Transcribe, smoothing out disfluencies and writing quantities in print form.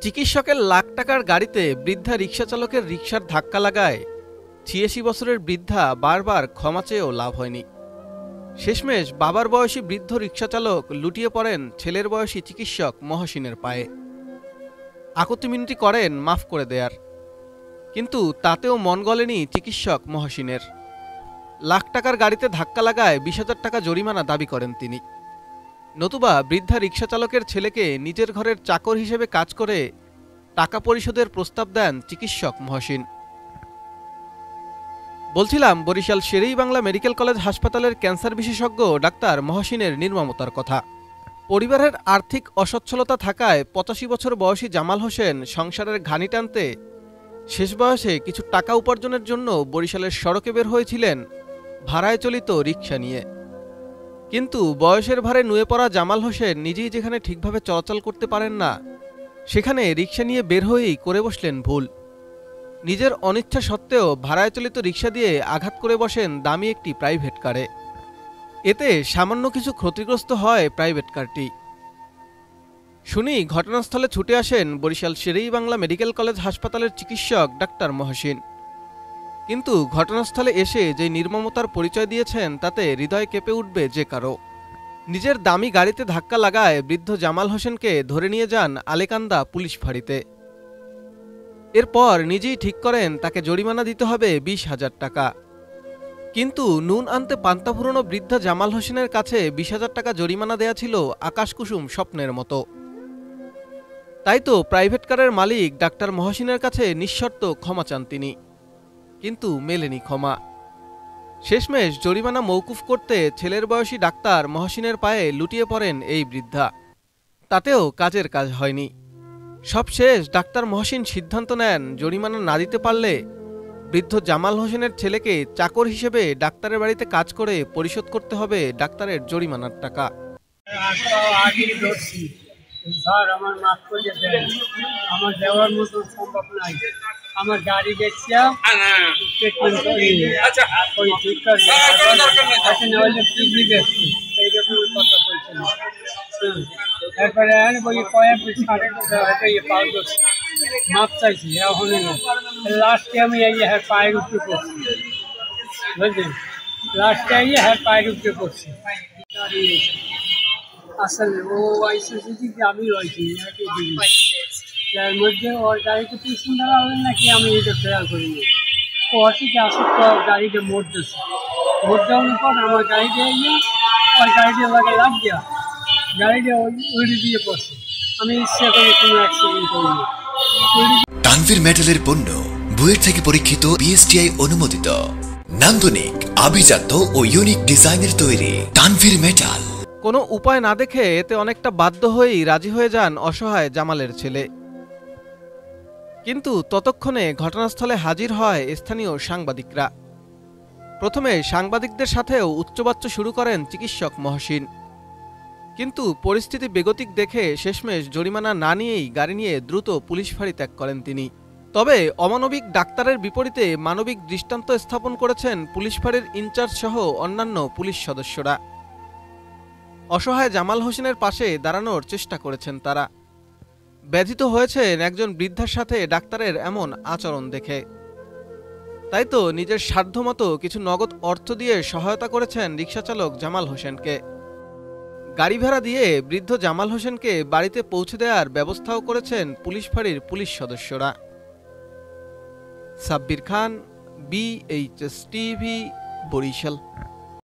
চিকিৎসকের লাখ টাকার গাড়িতে বৃদ্ধা রিকশা চালকের রিকশার ধাক্কা লাগায় ৮৬ বছরের বৃদ্ধা বারবার ক্ষমা চেয়েও লাভ হয়নি। শেষমেশ বাবার বয়সী বৃদ্ধ রিকশা চালক লুটিয়ে পড়েন ছেলের বয়সী চিকিৎসক মহসিনের পায়ে। আকুতি মিনতি করেন মাফ করে দেয়ার, কিন্তু তাতেও মন গলেনি চিকিৎসক মহসিনের। লাখ টাকার গাড়িতে ধাক্কা লাগায় ২০,০০০ টাকা জরিমানা দাবি করেন তিনি। নতুবা বৃদ্ধা রিকশা চালকের ছেলেকে নিজের ঘরের চাকর হিসেবে কাজ করে টাকা পরিশোধের প্রস্তাব দেন চিকিৎসক মহসিন। বলছিলাম বরিশাল শের-ই-বাংলা মেডিকেল কলেজ হাসপাতালের ক্যান্সার বিশেষজ্ঞ ডাক্তার মহসিনের নির্মমতার কথা। পরিবারের আর্থিক অসচ্ছলতা থাকায় ৮৫ বছর বয়সী জামাল হোসেন সংসারের ঘানি টানতে শেষ বয়সে কিছু টাকা উপার্জনের জন্য বরিশালের সড়কে বের হয়েছিলেন ভাড়ায় চলিত রিকশা নিয়ে। কিন্তু বয়সের ভারে নুয়ে পড়া জামাল হোসেন নিজেই যেখানে ঠিকভাবে চলাচল করতে পারেন না, সেখানে রিকশা নিয়ে বের হয়েই করে বসলেন ভুল। নিজের অনিচ্ছা সত্ত্বেও ভাড়ায় চলিত রিকশা দিয়ে আঘাত করে বসেন দামি একটি প্রাইভেট কারে। এতে সামান্য কিছু ক্ষতিগ্রস্ত হয় প্রাইভেট কারটি। শুনি ঘটনাস্থলে ছুটে আসেন বরিশাল শের-ই-বাংলা মেডিকেল কলেজ হাসপাতালের চিকিৎসক ডাক্তার মহসিন। কিন্তু ঘটনাস্থলে এসে যে নির্মমতার পরিচয় দিয়েছেন তাতে হৃদয় কেঁপে উঠবে যে কারো। নিজের দামি গাড়িতে ধাক্কা লাগায় বৃদ্ধ জামাল হোসেনকে ধরে নিয়ে যান আলেকান্দা পুলিশ ফাঁড়িতে। এরপর নিজেই ঠিক করেন তাকে জরিমানা দিতে হবে ২০,০০০ টাকা। কিন্তু নুন আনতে পান্তা ফুরোনো বৃদ্ধা জামাল হোসেনের কাছে ২০,০০০ টাকা জরিমানা দেয়া ছিল আকাশকুসুম স্বপ্নের মতো। তাই তো প্রাইভেট কারের মালিক ডাক্তার মহসিনের কাছে নিঃশর্ত ক্ষমা চান তিনি, কিন্তু মেলেনি ক্ষমা। শেষমেশ জরিমানা মওকুফ করতে ছেলের বয়সী ডাক্তার মহসিনের পায়ে লুটিয়ে পড়েন এই বৃদ্ধা। তাতেও কাজের কাজ হয়নি। সবশেষ ডাক্তার মহসিন সিদ্ধান্ত নেন জরিমানা না দিতে পারলে বৃদ্ধ জামাল হোসেনের ছেলেকে চাকর হিসেবে ডাক্তারের বাড়িতে কাজ করে পরিশোধ করতে হবে ডাক্তারের জরিমানার টাকা। আমার দেওয়ার মতো সম্ভব নাই। আমার গাড়ি বেচিয়া ট্রিটমেন্ট করি, ওই ঠিক করবে কিডনি বেচছি, এইরকম কথা বলছিল। এরপরে বলি কয়েক হয়তো মাপ চাইছি, এখন লাস্টে আমি এই পায়ের উপরে পড়ছি, বুঝলেন? লাস্টে পায়ের উপরে পড়ছি। আসলে ও আইসিসি আমি রয়েছি একই জিনিস, যার মধ্যে ওর গাড়িতে পিছন ধরা হলেন নাকি আমি এটা খেয়াল করিনি। ও অটিকে আসুক তো গাড়িতে মোট দিচ্ছে, মোট দেওয়ার পর আমার গাড়িতে এলে ওর গাড়িতে লাগে লাভ দেওয়া, গাড়িটা উল্টে দিয়ে পড়ছে। আমি ইচ্ছা করে কোনো অ্যাক্সিডেন্ট করিনি। তানভীর মেটালের পণ্য বুয়েট থেকে পরীক্ষিত বিএসটিআই অনুমোদিত, নান্দনিক, আভিজাত্য ও ইউনিক ডিজাইনের তৈরি তানভীর মেটাল। কোনো উপায় না দেখে এতে অনেকটা বাধ্য হয়েই রাজি হয়ে যান অসহায় জামালের ছেলে। কিন্তু ততক্ষণে ঘটনাস্থলে হাজির হয় স্থানীয় সাংবাদিকরা। প্রথমে সাংবাদিকদের সাথেও উচ্চবাচ্য শুরু করেন চিকিৎসক মহসিন, কিন্তু পরিস্থিতি বেগতিক দেখে শেষমেশ জরিমানা না নিয়েই গাড়ি নিয়ে দ্রুত পুলিশ ফাঁড়ি ত্যাগ করেন তিনি। তবে অমানবিক ডাক্তারের বিপরীতে মানবিক দৃষ্টান্ত স্থাপন করেছেন পুলিশ ফাঁড়ির ইনচার্জ সহ অন্যান্য পুলিশ সদস্যরা। অসহায় জামাল হোসেনের পাশে দাঁড়ানোর চেষ্টা করেছেন তারা। ব্যথিত হয়েছেন একজন বৃদ্ধার সাথে ডাক্তারের এমন আচরণ দেখে। তাই তো নিজের সাধ্যমতো কিছু নগদ অর্থ দিয়ে সহায়তা করেছেন রিকশাচালক জামাল হোসেনকে। গাড়ি ভাড়া দিয়ে বৃদ্ধ জামাল হোসেনকে বাড়িতে পৌঁছে দেওয়ার ব্যবস্থাও করেছেন পুলিশ ফাঁড়ির পুলিশ সদস্যরা। সাব্বির খান, BHS TV, বরিশাল।